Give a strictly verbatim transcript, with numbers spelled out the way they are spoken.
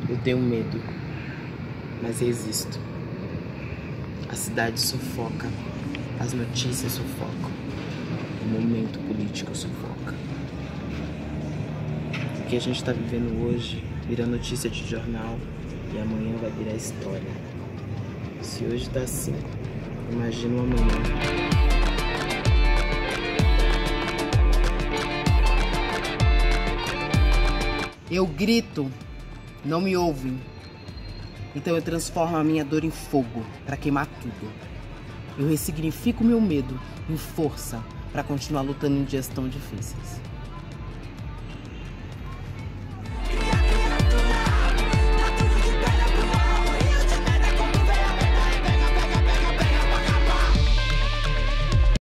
Eu tenho medo, mas existo. A cidade sufoca, as notícias sufocam, o momento político sufoca. O que a gente está vivendo hoje vira notícia de jornal e amanhã vai virar história. Se hoje tá assim, imagina o amanhã. Eu grito, não me ouvem. Então eu transformo a minha dor em fogo para queimar tudo. Eu ressignifico meu medo em força para continuar lutando em dias tão difíceis.